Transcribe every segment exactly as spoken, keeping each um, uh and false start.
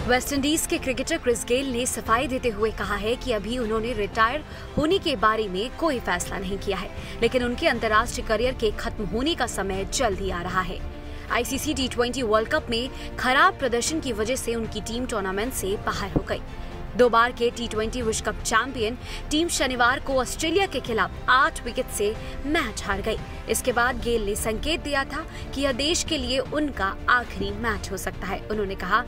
West Indies के cricketer Chris Gayle ने सफाई देते हुए कहा है कि अभी उन्होंने रिटायर होने के बारे में कोई फैसला नहीं किया है, लेकिन उनके अंतर्राष्ट्रीय करियर के खत्म होने का समय जल्द ही आ रहा है। ICC T twenty world cup में खराब प्रदर्शन की वजह से उनकी टीम टूर्नामेंट से बाहर हो गई। दो बार के टी ट्वेंटी विश्व कप चैंपियन टीम शनिवार को ऑस्ट्रेलिया के खिलाफ आठ विकेट से मैच हार गई। इसके बाद गेल ने संकेत दिया था कि यह देश के लिए उनका आखिरी मैच हो सकता है। उन्होंने कहा,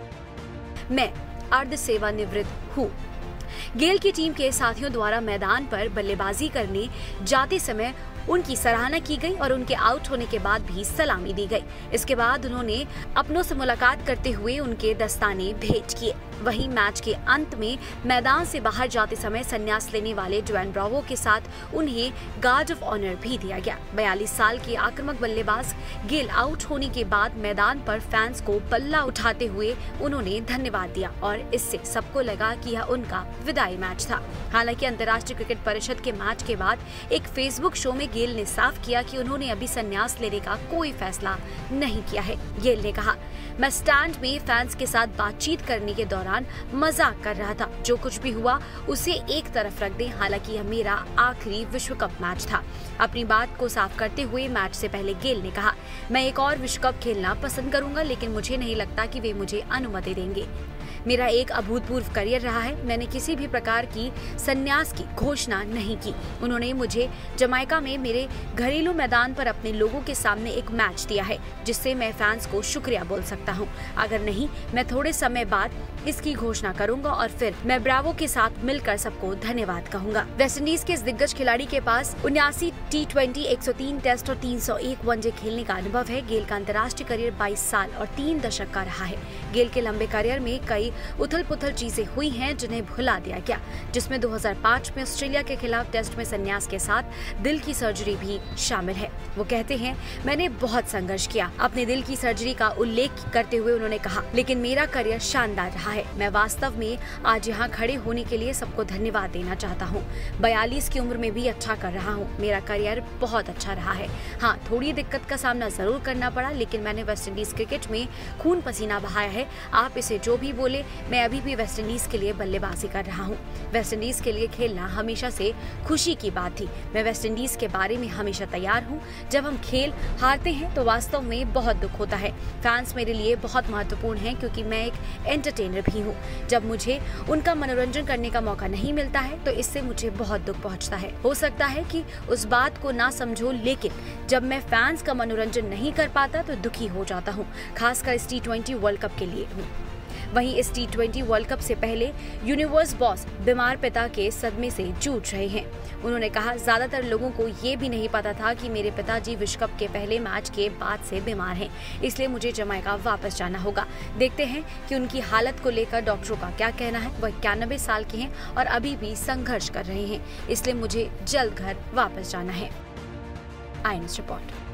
मैं अर्ध सेवानिवृत्त हूँ। गेल की टीम के साथियों द्वारा मैदान पर बल्लेबाजी करने जाते समय उनकी सराहना की गई और उनके आउट होने के बाद भी सलामी दी गई। इसके बाद उन्होंने अपनों से मुलाकात करते हुए उनके दस्ताने भेंट किए। वहीं मैच के अंत में मैदान से बाहर जाते समय संन्यास लेने वाले ड्वेन ब्रावो के साथ उन्हें गार्ड ऑफ ऑनर भी दिया गया। बयालीस साल के आक्रामक बल्लेबाज गेल आउट होने के बाद मैदान पर फैंस को पल्ला उठाते हुए उन्होंने धन्यवाद दिया और इससे सबको लगा कि यह उनका विदाई मैच था। हालांकि अंतर्राष्ट्रीय क्रिकेट परिषद के मैच के बाद एक फेसबुक शो में गेल ने साफ किया कि उन्होंने अभी संन्यास लेने का कोई फैसला नहीं किया है। गेल ने कहा, मैं स्टैंड में फैंस के साथ बातचीत करने के दौरान मजाक कर रहा था। जो कुछ भी हुआ उसे एक तरफ रख दें। हालांकि यह मेरा आखिरी विश्व कप मैच था। अपनी बात को साफ करते हुए मैच से पहले गेल ने कहा, मैं एक और विश्व कप खेलना पसंद करूंगा, लेकिन मुझे नहीं लगता कि वे मुझे अनुमति देंगे। मेरा एक अभूतपूर्व करियर रहा है। मैंने किसी भी प्रकार की संन्यास की घोषणा नहीं की। उन्होंने मुझे जमैका में मेरे घरेलू मैदान पर अपने लोगों के सामने एक मैच दिया है, जिससे मैं फैंस को शुक्रिया बोल सकता हूं। अगर नहीं, मैं थोड़े समय बाद इसकी घोषणा करूंगा और फिर मैं ब्रावो के साथ मिलकर सबको धन्यवाद कहूंगा। वेस्टइंडीज के इस दिग्गज खिलाड़ी के पास उन्यासी टी ट्वेंटी, एक सौ तीन टेस्ट और तीन सौ एक वनडे खेलने का अनुभव है। गेल का अंतर्राष्ट्रीय करियर बाईस साल और तीन दशक का रहा है। गेल के लंबे करियर में कई उथल पुथल चीजें हुई हैं जिन्हें भुला दिया गया, जिसमें दो हज़ार पाँच में ऑस्ट्रेलिया के खिलाफ टेस्ट में संन्यास के साथ दिल की सर्जरी भी शामिल है। वो कहते हैं, मैंने बहुत संघर्ष किया। अपने दिल की सर्जरी का उल्लेख करते हुए उन्होंने कहा, लेकिन मेरा करियर शानदार रहा है। मैं वास्तव में आज यहाँ खड़े होने के लिए सबको धन्यवाद देना चाहता हूँ। बयालीस की उम्र में भी अच्छा कर रहा हूँ। मेरा करियर बहुत अच्छा रहा है। हाँ, थोड़ी दिक्कत का सामना जरूर करना पड़ा, लेकिन मैंने वेस्टइंडीज क्रिकेट में खून पसीना बहाया है। आप इसे जो भी बोले, मैं अभी भी वेस्टइंडीज के लिए बल्लेबाजी कर रहा हूँ। वेस्टइंडीज के लिए खेलना हमेशा से खुशी की बात थी। मैं वेस्टइंडीज के बारे में हमेशा तैयार हूँ। जब हम खेल हारते हैं तो वास्तव में बहुत दुख होता है। फैंस मेरे लिए बहुत महत्वपूर्ण हैं, क्योंकि मैं एक एंटरटेनर भी हूँ। जब मुझे उनका मनोरंजन करने का मौका नहीं मिलता है तो इससे मुझे बहुत दुख पहुँचता है। हो सकता है कि उस बात को ना समझो, लेकिन जब मैं फैंस का मनोरंजन नहीं कर पाता तो दुखी हो जाता हूँ, खासकर इस टी ट्वेंटी वर्ल्ड कप के लिए हूँ। वहीं इस टी ट्वेंटी वर्ल्ड कप से पहले यूनिवर्स बॉस बीमार पिता के सदमे से जूझ रहे हैं। उन्होंने कहा, ज्यादातर लोगों को ये भी नहीं पता था कि मेरे पिताजी विश्व कप के पहले मैच के बाद से बीमार हैं, इसलिए मुझे जमैका वापस जाना होगा। देखते हैं कि उनकी हालत को लेकर डॉक्टरों का क्या कहना है। वह इक्यानवे साल के हैं और अभी भी संघर्ष कर रहे हैं, इसलिए मुझे जल्द घर वापस जाना है। I news report.